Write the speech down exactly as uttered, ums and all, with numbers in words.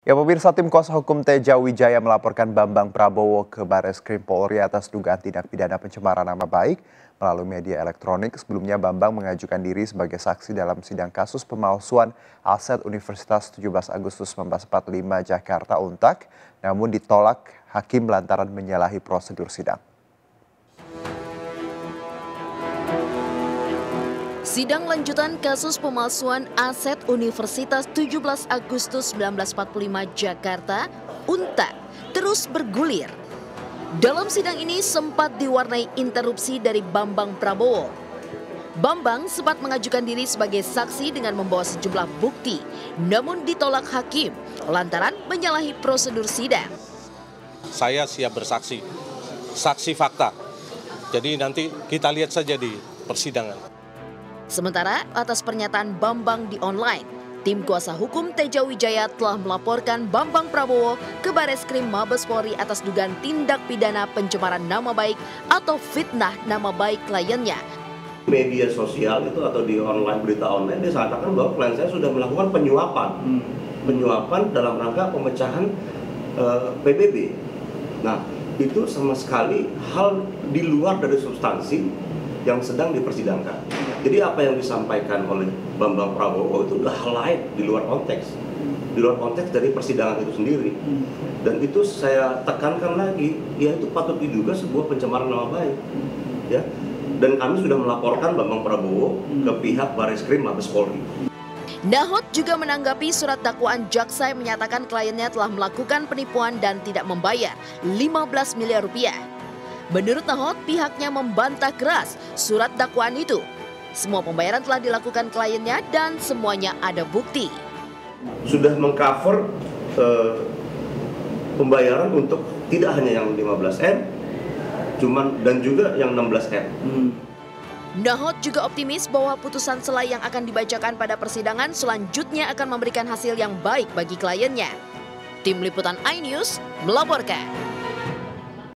Ya pemirsa, tim kuasa hukum Teja Wijaya melaporkan Bambang Prabowo ke Bareskrim Polri atas dugaan tindak pidana pencemaran nama baik melalui media elektronik. Sebelumnya Bambang mengajukan diri sebagai saksi dalam sidang kasus pemalsuan aset Universitas tujuh belas Agustus seribu sembilan ratus empat puluh lima Jakarta Untak, namun ditolak hakim lantaran menyalahi prosedur sidang. Sidang lanjutan kasus pemalsuan aset Universitas tujuh belas Agustus seribu sembilan ratus empat puluh lima Jakarta, Untak, terus bergulir. Dalam sidang ini sempat diwarnai interupsi dari Bambang Prabowo. Bambang sempat mengajukan diri sebagai saksi dengan membawa sejumlah bukti, namun ditolak hakim lantaran menyalahi prosedur sidang. Saya siap bersaksi, saksi fakta. Jadi nanti kita lihat saja di persidangan. Sementara atas pernyataan Bambang di online, tim kuasa hukum Teja Wijaya telah melaporkan Bambang Prabowo ke Bareskrim Mabes Polri atas dugaan tindak pidana pencemaran nama baik atau fitnah nama baik kliennya. Media sosial itu atau di online, berita online, dia mengatakan bahwa klien saya sudah melakukan penyuapan. Hmm. Penyuapan dalam rangka pemecahan uh, P B B. Nah, itu sama sekali hal di luar dari substansi yang sedang dipersidangkan. Jadi apa yang disampaikan oleh Bambang Prabowo itu adalah hal lain di luar konteks, di luar konteks dari persidangan itu sendiri. Dan itu saya tekankan lagi, ya itu patut diduga sebuah pencemaran nama baik, ya. Dan kami sudah melaporkan Bambang Prabowo ke pihak Bareskrim Mabes Polri. Nahot juga menanggapi surat dakwaan jaksa yang menyatakan kliennya telah melakukan penipuan dan tidak membayar lima belas miliar rupiah. Menurut Nahot, pihaknya membantah keras surat dakwaan itu. Semua pembayaran telah dilakukan kliennya dan semuanya ada bukti. Sudah mengcover uh, pembayaran untuk tidak hanya yang lima belas M, cuman dan juga yang enam belas M. Hmm. Nahot juga optimis bahwa putusan selai yang akan dibacakan pada persidangan selanjutnya akan memberikan hasil yang baik bagi kliennya. Tim Liputan iNews melaporkan.